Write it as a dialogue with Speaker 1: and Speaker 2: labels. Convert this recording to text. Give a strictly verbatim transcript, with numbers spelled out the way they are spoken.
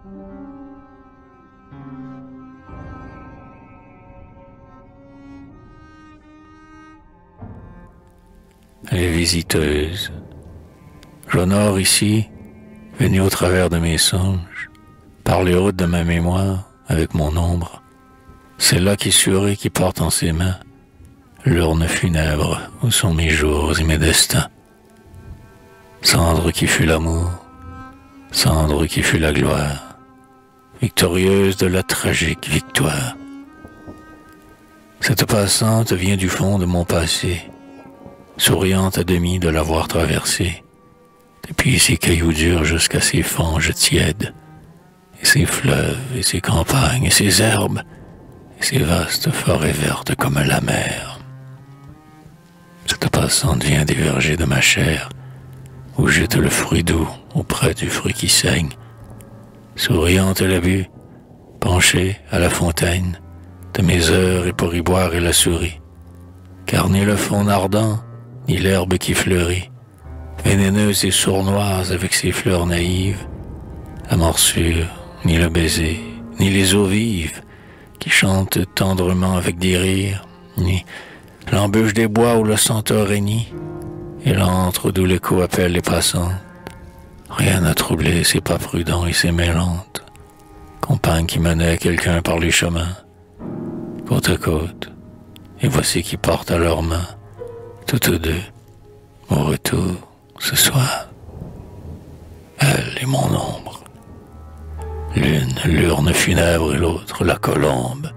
Speaker 1: Les visiteuses. J'honore ici, venu au travers de mes songes, par les routes de ma mémoire, avec mon ombre, celle-là qui sourit, qui porte en ses mains l'urne funèbre où sont mes jours et mes destins. Cendre qui fut l'amour, cendre qui fut la gloire, victorieuse de la tragique victoire. Cette passante vient du fond de mon passé, souriante à demi de l'avoir traversée, depuis ces cailloux durs jusqu'à ces fanges tièdes, et ces fleuves, et ces campagnes, et ces herbes, et ces vastes forêts vertes comme la mer. Cette passante vient des vergers de ma chair, où jette le fruit doux auprès du fruit qui saigne, souriante la vue, penchée à la fontaine de mes heures et pour y boire et la souris, car ni le fond ardent, ni l'herbe qui fleurit, vénéneuse et sournoise avec ses fleurs naïves, la morsure, ni le baiser, ni les eaux vives qui chantent tendrement avec des rires, ni l'embûche des bois où le centaure régnit, et l'antre d'où l'écho appelle les passantes. Rien n'a troublé ces pas prudents et ces mêlantes, compagnes qui menaient quelqu'un par les chemins, côte à côte, et voici qui portent à leurs mains, toutes deux, au retour, ce soir, elle et mon ombre. L'une, l'urne funèbre et l'autre, la colombe,